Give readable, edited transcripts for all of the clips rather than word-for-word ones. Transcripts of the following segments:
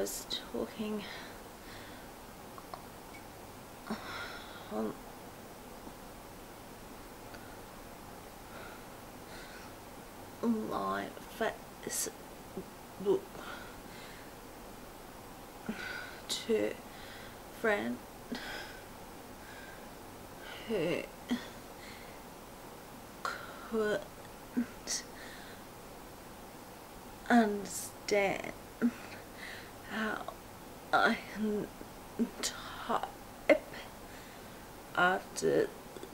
was talking on my Facebook to a friend who couldn't understand how I type after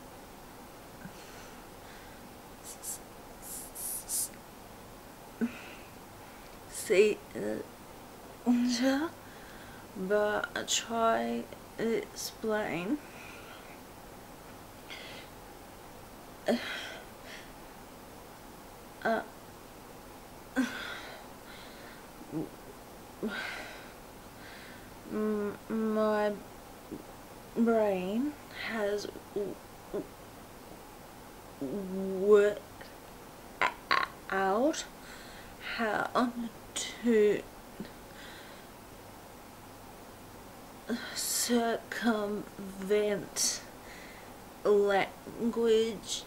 seizure, but I try to explain my brain has worked out how to circumvent language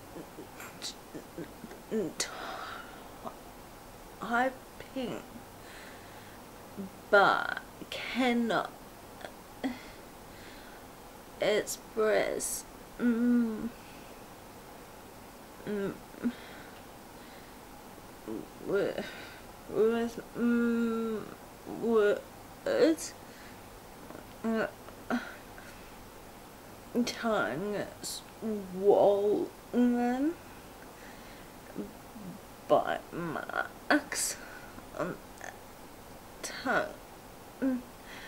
typing, but cannot express with words. Tongue swollen by marks on tongue,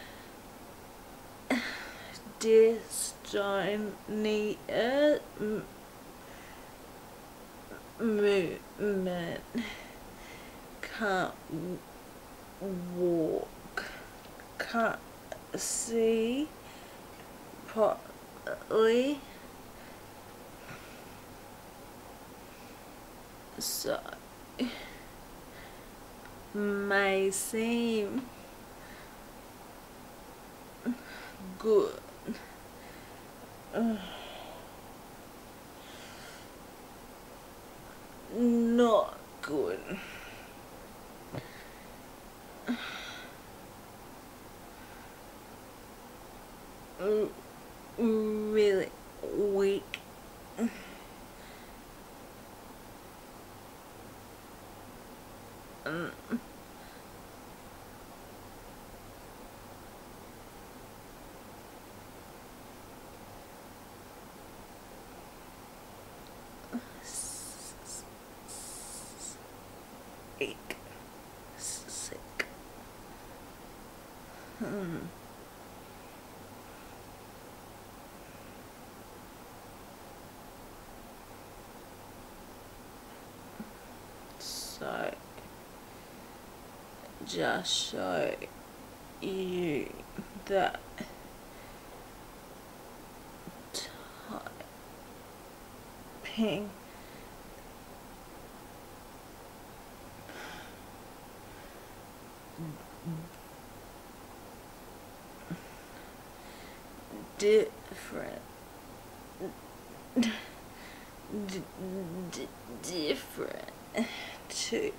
dystonia, movement, can't walk, can't see properly, so may seem good, not good. Really weak. Sick. So, just show you that typing different to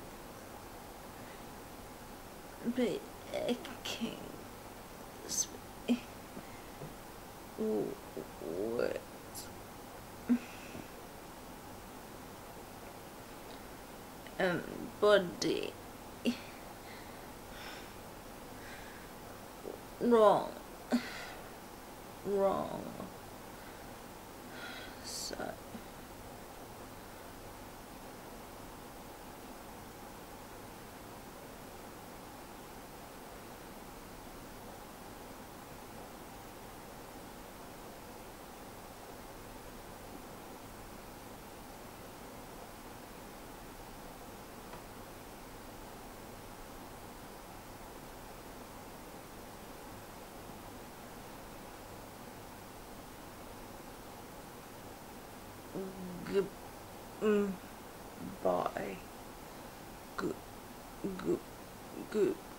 making words and body wrong. So goodbye. Good.